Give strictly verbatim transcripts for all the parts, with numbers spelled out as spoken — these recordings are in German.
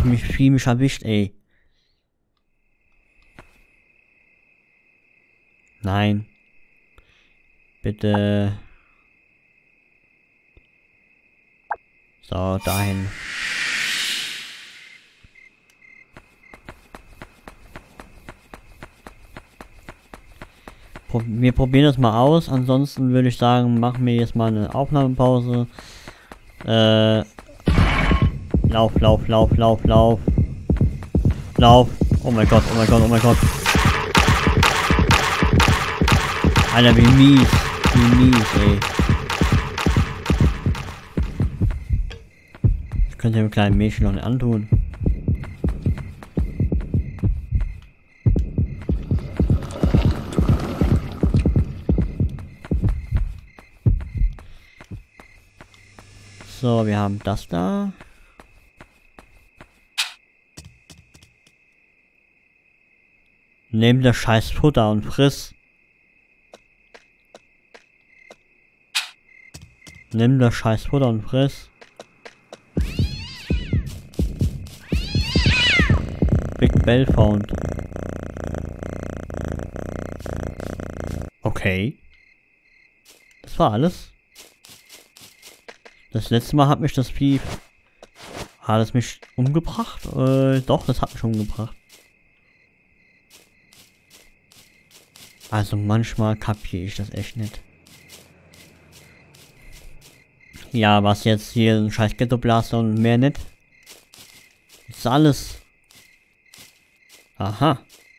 mich viel mich erwischt, ey. Nein. Bitte. So, dahin. Pro wir probieren das mal aus. Ansonsten würde ich sagen, machen wir jetzt mal eine Aufnahmepause. Äh. Lauf, lauf, lauf, lauf, lauf. Lauf. Oh mein Gott, oh mein Gott, oh mein Gott. Alter, wie mies. Wie mies, ey. Ich könnte dem kleinen Mädchen noch nicht antun. So, wir haben das da. Nimm das scheiß Futter und friss. Nimm das scheiß Futter und friss. Big Bell found. Okay. Das war alles. Das letzte Mal hat mich das Vieh... Hat es mich umgebracht? Äh, doch, das hat mich umgebracht. Also manchmal kapiere ich das echt nicht. Ja, was jetzt hier ein scheiß Ghetto Blaster und mehr nicht. Das ist alles. Aha.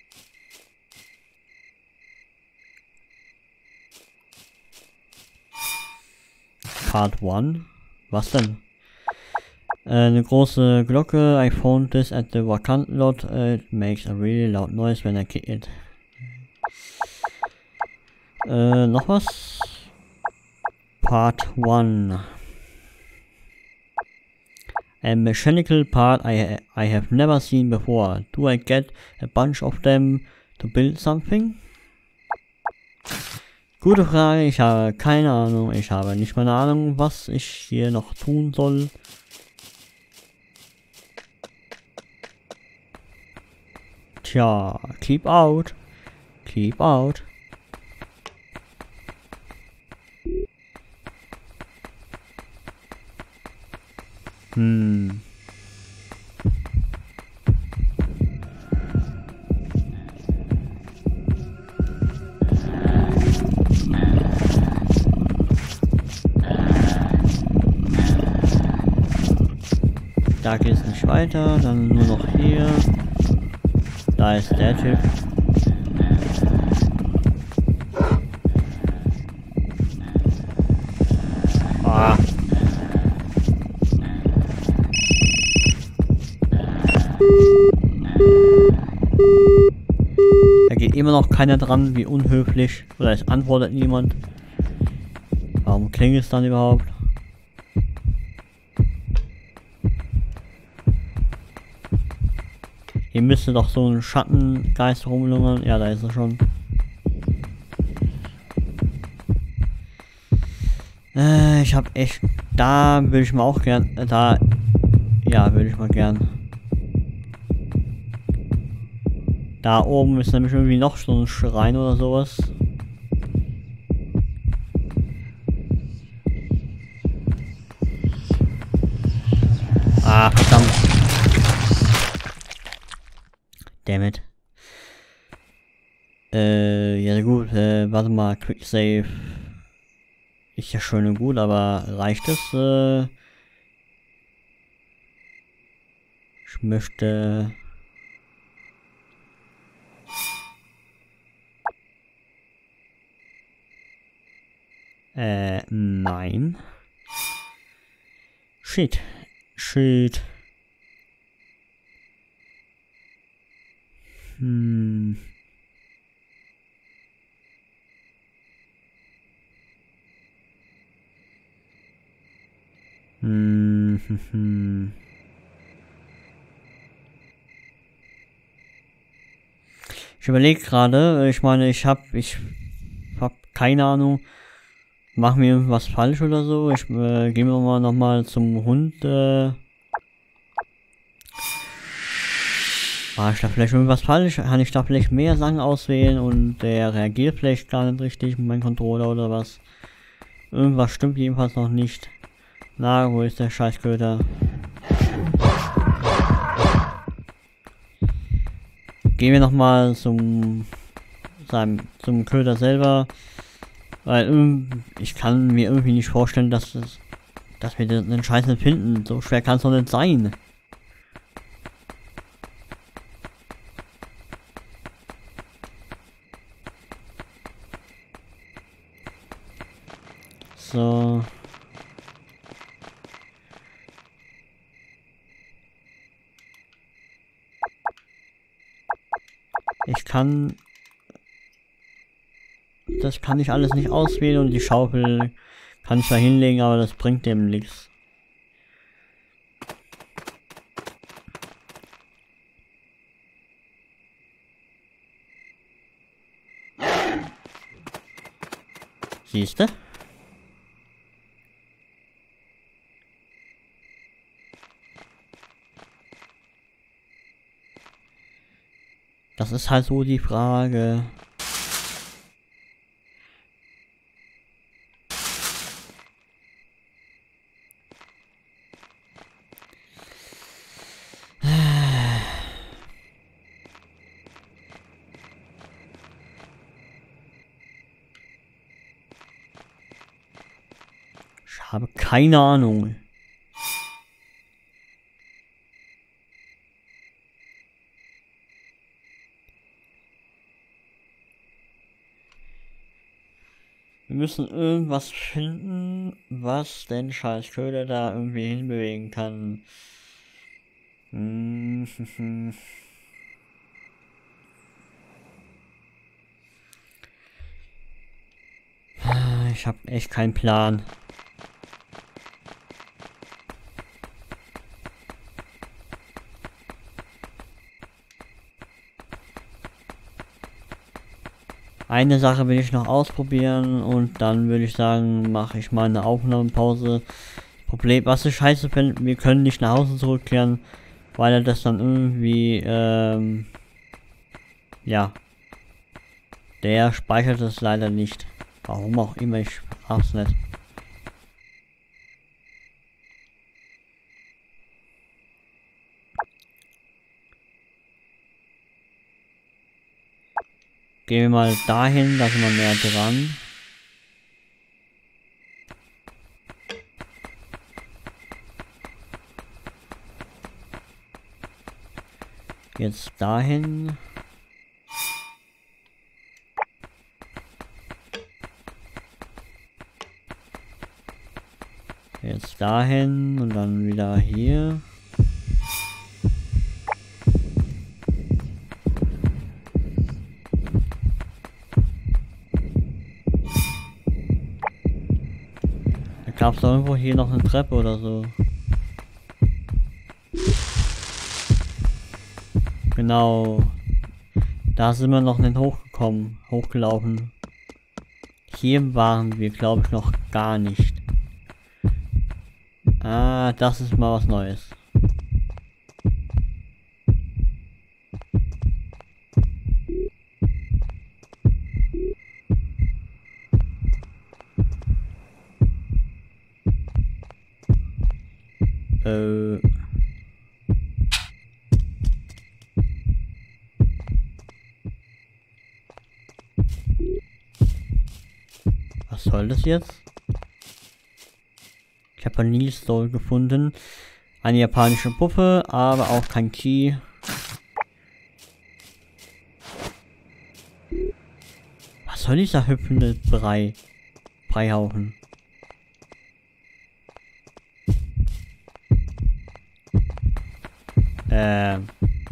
Part one. Was denn? Äh, eine große Glocke. I found this at the vacant lot. It makes a really loud noise when I kick it. Äh, noch was? Part one. A mechanical part I, I have never seen before. Do I get a bunch of them to build something? Gute Frage, ich habe keine Ahnung. Ich habe nicht mal eine Ahnung, was ich hier noch tun soll. Tja, keep out. Keep out. Hm. Da geht es nicht weiter, dann nur noch hier. Da ist der Typ. Ah. Da geht immer noch keiner dran, wie unhöflich. Oder es antwortet niemand. Warum klingelt es dann überhaupt? Hier müsste doch so ein Schattengeist rumlungern. Ja, da ist er schon. Äh, ich hab echt... Da würde ich mal auch gern... Äh, da... Ja, würde ich mal gern... Da oben ist nämlich irgendwie noch so ein Schrein oder sowas. Ah, verdammt. Dammit. Äh, ja gut, äh, warte mal, Quick Save. Ist ja schön und gut, aber reicht es? Äh, ich möchte... Äh, nein. Shit. Shit. Hm. Hm, hm, hm. Ich überlege gerade, ich meine, ich habe ich hab keine Ahnung, machen wir irgendwas falsch oder so. Ich äh, gehen wir mal noch mal zum Hund. Äh, War ich da vielleicht irgendwas falsch? Kann ich da vielleicht mehr Sachen auswählen und der reagiert vielleicht gar nicht richtig mit meinem Controller oder was? Irgendwas stimmt jedenfalls noch nicht. Na, wo ist der Scheißköter? Gehen wir nochmal zum, seinem, zum Köder selber. Weil ich kann mir irgendwie nicht vorstellen, dass, das, dass wir den Scheiß nicht finden. So schwer kann es doch nicht sein. So. Ich kann... Das kann ich alles nicht auswählen und die Schaufel kann ich da hinlegen, aber das bringt dem nichts. Siehste? Das ist halt so die Frage. Ich habe keine Ahnung. Wir müssen irgendwas finden, was den scheiß Köder da irgendwie hinbewegen kann. Hm. Ich habe echt keinen Plan. Eine Sache will ich noch ausprobieren und dann würde ich sagen, mache ich mal eine Aufnahmepause. Problem, was ich scheiße finde, wir können nicht nach Hause zurückkehren, weil er das dann irgendwie, ähm, ja, der speichert es leider nicht. Warum auch immer, ich raff's nicht. Gehen wir mal dahin, da sind wir näher dran. Jetzt dahin. Jetzt dahin und dann wieder hier. Gab es irgendwo hier noch eine Treppe oder so? Genau. Da sind wir noch nicht hochgekommen, hochgelaufen. Hier waren wir, glaube ich, noch gar nicht. Ah, das ist mal was Neues. Äh. Was soll das jetzt? Ich habe ein Nils Doll gefunden. Eine japanische Puppe, aber auch kein Key. Was soll dieser hüpfende Brei? Breihaufen. Ähm.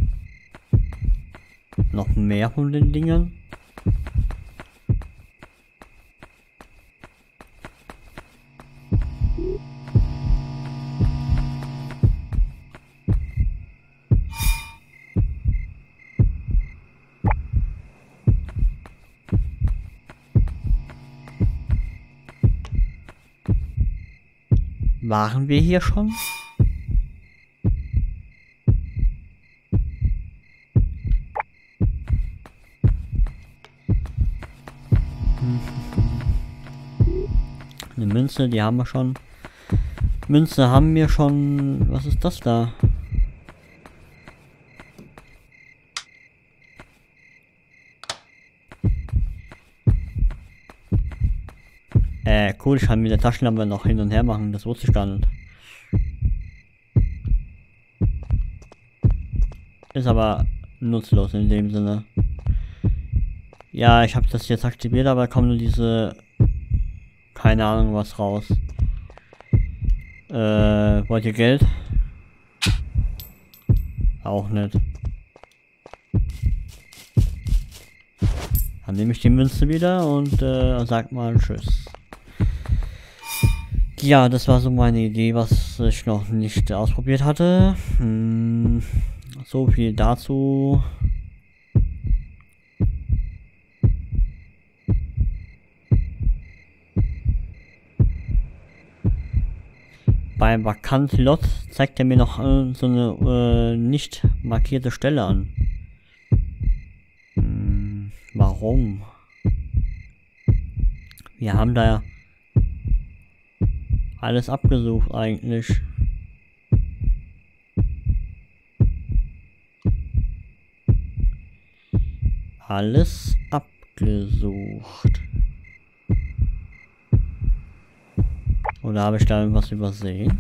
Noch mehr von den Dingern? Waren wir hier schon? Eine Münze, die haben wir schon. Münze haben wir schon. Was ist das da? Äh, cool, ich kann mit der Taschenlampe noch hin und her machen, das wusste ich gar nicht. Ist aber nutzlos in dem Sinne. Ja, ich habe das jetzt aktiviert, aber kommt nur diese... Keine Ahnung was raus. Äh, wollt ihr Geld? Auch nicht. Dann nehme ich die Münze wieder und äh, sag mal Tschüss. Ja, das war so meine Idee, was ich noch nicht ausprobiert hatte. Hm, so viel dazu. Beim Vakant-Lot zeigt er mir noch äh, so eine äh, nicht markierte Stelle an. Hm, warum? Wir haben da ja alles abgesucht eigentlich. Alles abgesucht. Oder habe ich da irgendwas übersehen?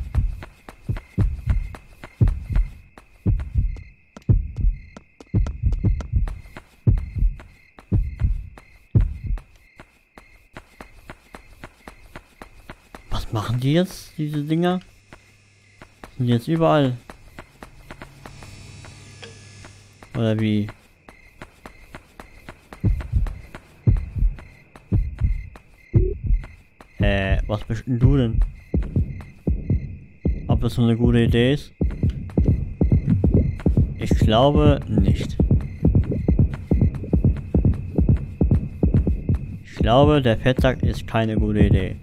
Was machen die jetzt, diese Dinger? Sind die jetzt überall? Oder wie? Äh, was bist denn du denn? Ob das so eine gute Idee ist? Ich glaube nicht. Ich glaube, der Fettsack ist keine gute Idee.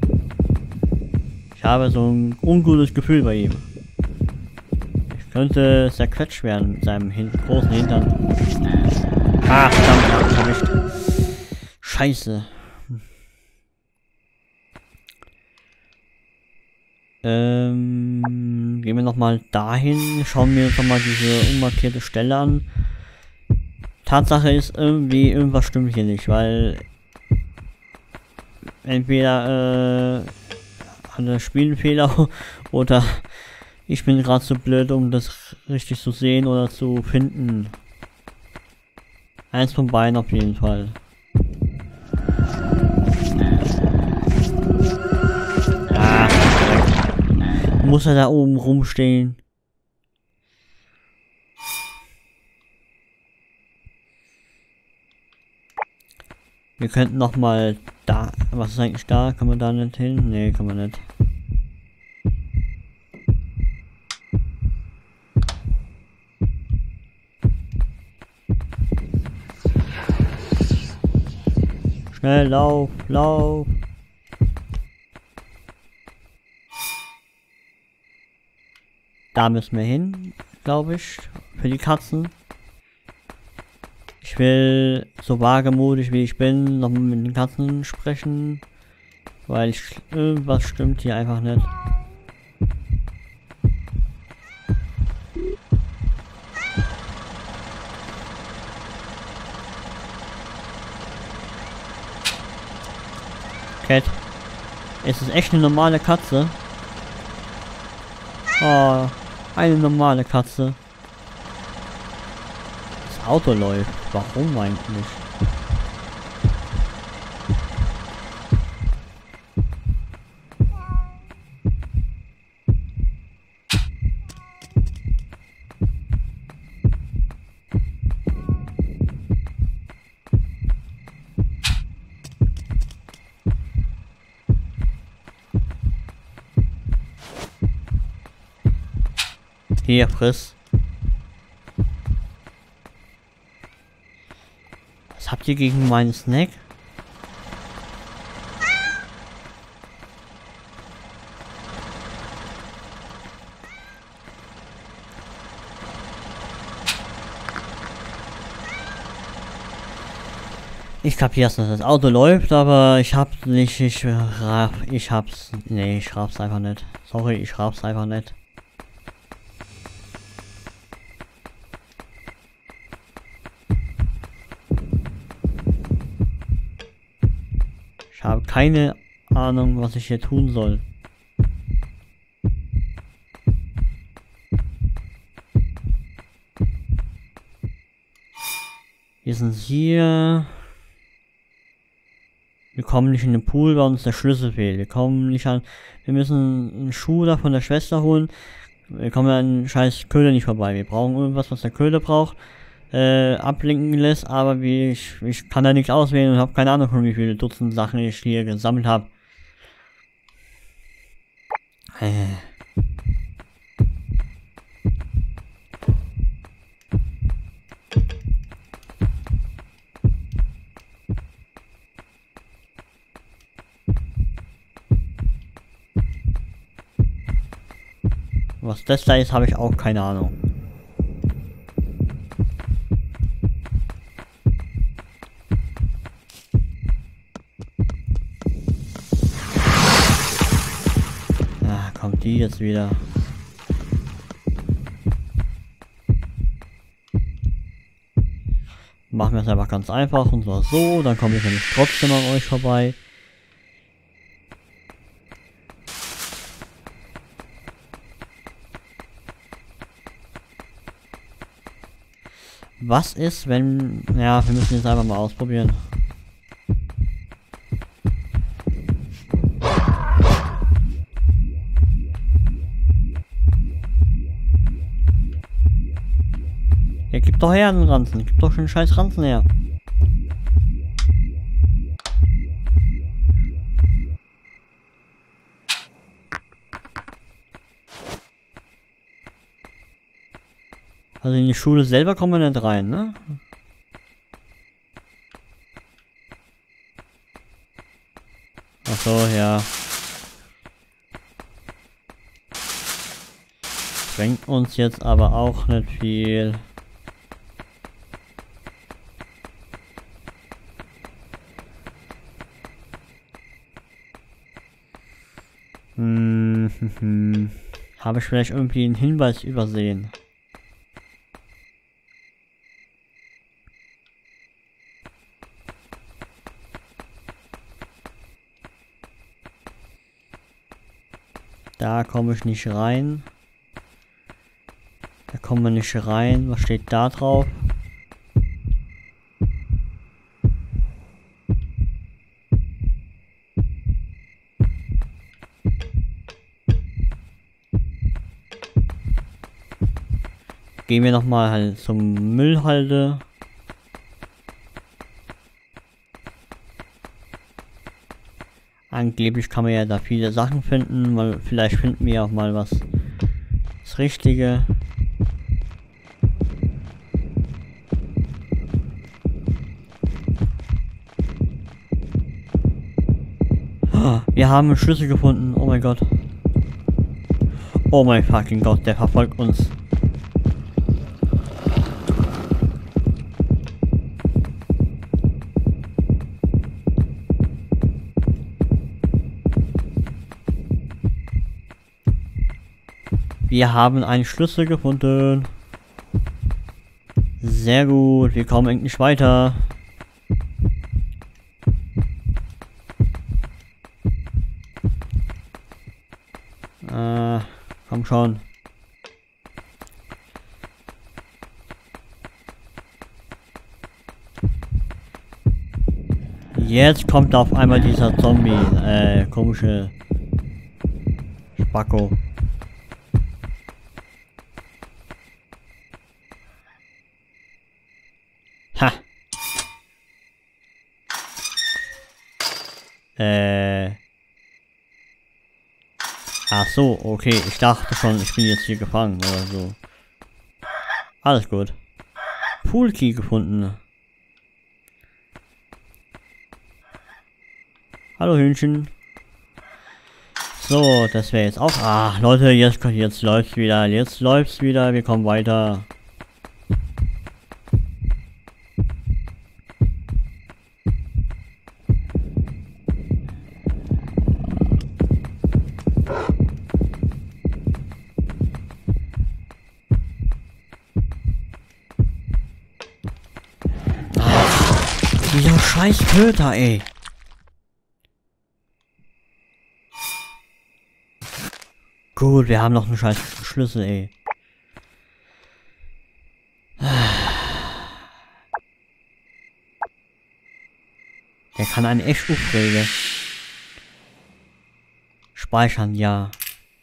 Ich habe so ein ungutes Gefühl bei ihm. Ich könnte zerquetscht werden mit seinem hin großen Hintern. Ah, verdammt, hab ich erwischt. Scheiße. Ähm, gehen wir nochmal dahin, schauen wir uns nochmal diese unmarkierte Stelle an. Tatsache ist irgendwie, irgendwas stimmt hier nicht, weil entweder äh, hat er Spielfehler oder ich bin gerade zu blöd, um das richtig zu sehen oder zu finden. Eins von beiden auf jeden Fall. Muss er da oben rumstehen? Wir könnten noch mal da. Was ist eigentlich da? Kann man da nicht hin? Nee, kann man nicht. Schnell, lauf, lauf. Da müssen wir hin, glaube ich, für die Katzen. Ich will, so wagemutig wie ich bin, noch mit den Katzen sprechen, weil ich, irgendwas stimmt hier einfach nicht. Cat, ist es echt eine normale Katze? Oh, eine normale Katze. Das Auto läuft. Warum eigentlich? Hier, friss. Was habt ihr gegen meinen Snack? Ich kapiere, dass das Auto läuft, aber ich hab nicht, ich, ich hab's, nee, ich raff's einfach nicht. Sorry, ich raff's einfach nicht. Ich habe keine Ahnung, was ich hier tun soll. Wir sind hier. Wir kommen nicht in den Pool, weil uns der Schlüssel fehlt. Wir kommen nicht an. Wir müssen einen Schuh da von der Schwester holen. Wir kommen an den scheiß Köder nicht vorbei. Wir brauchen irgendwas, was der Köder braucht. Äh, ablenken lässt, aber wie ich, ich kann da nichts auswählen und habe keine Ahnung von wie viele Dutzend Sachen ich hier gesammelt habe. Äh. Was das da ist, habe ich auch keine Ahnung. Ah, kommt die jetzt wieder. Machen wir es einfach ganz einfach und zwar so, dann komme ich nämlich trotzdem an euch vorbei. Was ist, wenn... Ja, wir müssen jetzt einfach mal ausprobieren. Ja, gib doch her den Ranzen. Gib doch schon einen scheiß Ranzen her. Also in die Schule selber kommen wir nicht rein, ne? Ach so, ja. Bringt uns jetzt aber auch nicht viel. Hm, hm, hm. Habe ich vielleicht irgendwie einen Hinweis übersehen? Da komme ich nicht rein. Da kommen wir nicht rein. Was steht da drauf? Gehen wir nochmal halt zum Müllhalde. Angeblich kann man ja da viele Sachen finden, weil vielleicht finden wir auch mal was das Richtige. Wir haben einen Schlüssel gefunden, oh mein Gott. Oh mein fucking Gott, der verfolgt uns. Wir haben einen Schlüssel gefunden. Sehr gut, wir kommen endlich weiter. Äh, komm schon. Jetzt kommt auf einmal dieser Zombie, äh, komische Spacko. Ha. Äh. Ach so, okay. Ich dachte schon, ich bin jetzt hier gefangen oder so. Alles gut. Poolkey gefunden. Hallo Hühnchen. So, das wäre jetzt auch. Ah, Leute, jetzt, jetzt läuft's wieder. Jetzt läuft's wieder. Wir kommen weiter. Scheiß Köter, ey. Gut, wir haben noch einen scheiß Schlüssel, ey. Der kann einen echt aufregen. Speichern, ja.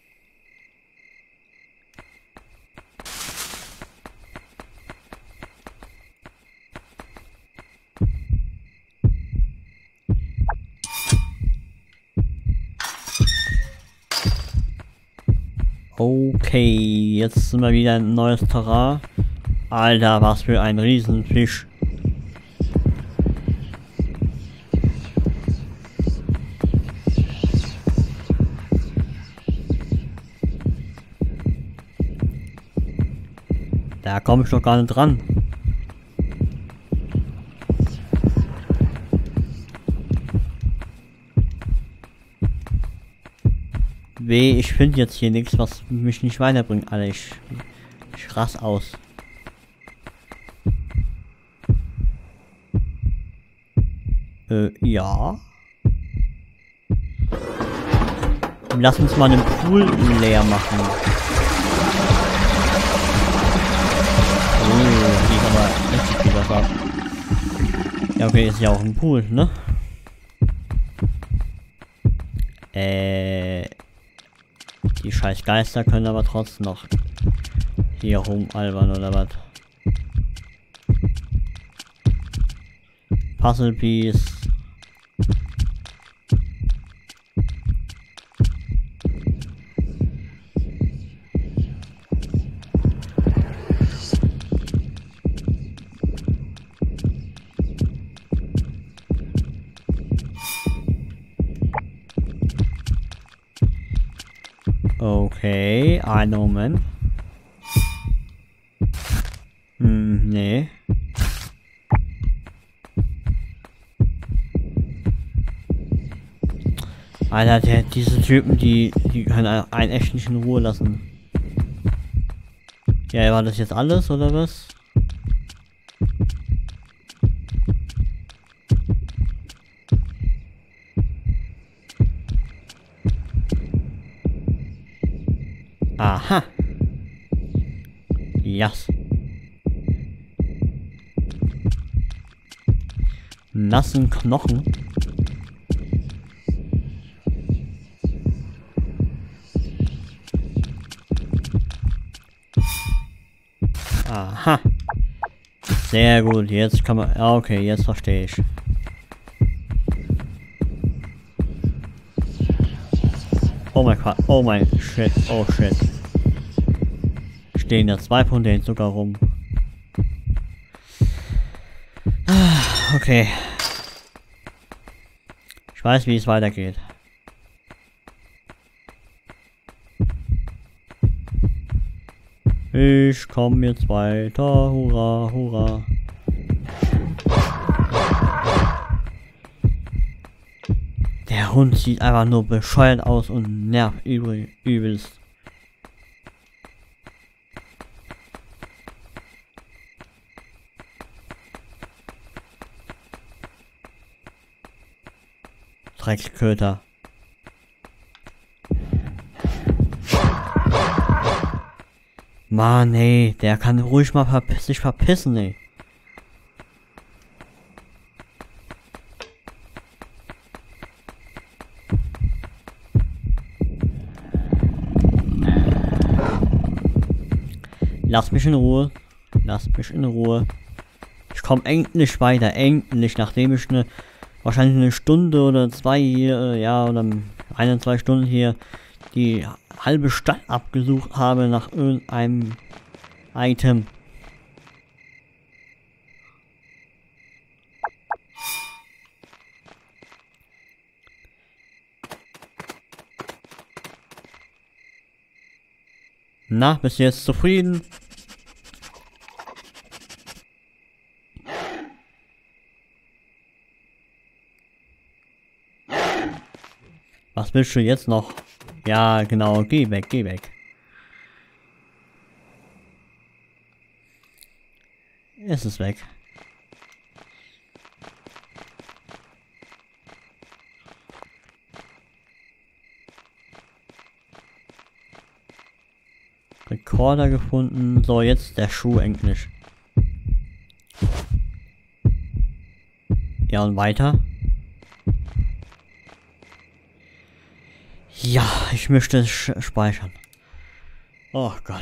Okay, jetzt sind wir wieder ein neues Terrain. Alter, was für ein Riesenfisch. Da komme ich doch gar nicht dran. Weh, ich finde jetzt hier nichts, was mich nicht weiterbringt. Alter, ich, ich rass aus. Äh, ja. Lass uns mal einen Pool leer machen. Oh, die ist aber richtig viel was ab. Ja, okay, ist ja auch ein Pool, ne? Äh... Die scheiß Geister können aber trotzdem noch hier rumalbern oder was. Puzzle Piece. Okay, einen Moment. Hm, nee. Alter, der, diese Typen, die, die können einen echt nicht in Ruhe lassen. Ja, war das jetzt alles, oder was? Aha. Yes. Nassen Knochen. Aha. Sehr gut, jetzt kann man... Okay, jetzt verstehe ich. Oh mein Gott, oh mein Shit, oh Shit. Stehen da zwei von denen sogar rum. Okay. Ich weiß, wie es weitergeht. Ich komme jetzt weiter, hurra, hurra. Der Hund sieht einfach nur bescheuert aus und nervt übel, übelst. Drecksköter. Mann, ey, der kann ruhig mal verp sich verpissen, ey. Lass mich in Ruhe. Lass mich in Ruhe. Ich komme endlich weiter. Endlich, nachdem ich eine wahrscheinlich eine Stunde oder zwei hier, ja, oder eine, zwei Stunden hier die halbe Stadt abgesucht habe nach irgendeinem Item. Na, bist du jetzt zufrieden? Was willst du jetzt noch? Ja, genau, geh weg, geh weg. Es ist weg. Rekorder gefunden. So, jetzt der Schuh endlich. Ja, und weiter. Ja, ich möchte es speichern. Oh Gott.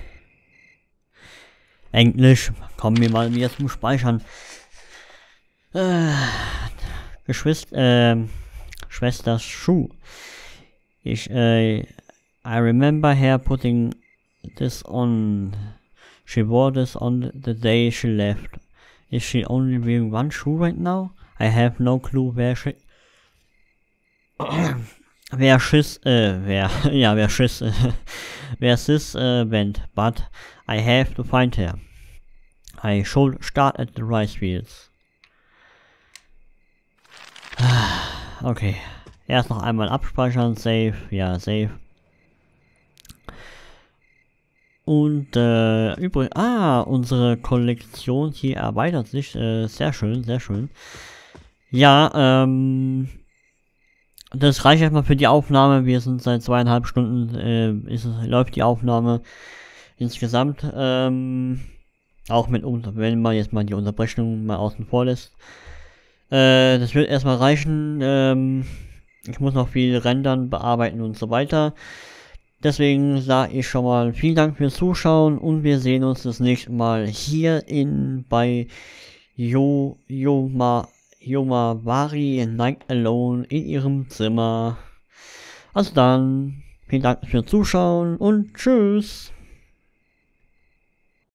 Englisch. Kommen wir mal wieder zum Speichern. Äh, Geschwister, äh, Schwesters Schuh. Ich, äh, I remember her putting this on. She wore this on the day she left. Is she only wearing one shoe right now? I have no clue where she... wer Schiss, äh, wer, ja, wer Schiss, äh, wer sis, äh, went, but I have to find her. I should start at the rice fields. Okay. Erst noch einmal abspeichern, save, ja, save. Und, äh, übrigens, ah, unsere Kollektion hier erweitert sich, äh, sehr schön, sehr schön. Ja, ähm, das reicht erstmal für die Aufnahme, wir sind seit zweieinhalb Stunden, äh, ist, läuft die Aufnahme insgesamt, ähm, auch mit, wenn man jetzt mal die Unterbrechung mal außen vor lässt. Äh, das wird erstmal reichen, ähm, ich muss noch viel rendern, bearbeiten und so weiter. Deswegen sage ich schon mal vielen Dank fürs Zuschauen und wir sehen uns das nächste Mal hier in bei Yo Yoma Yomawari Night Alone in ihrem Zimmer. Also dann, vielen Dank fürs Zuschauen und tschüss.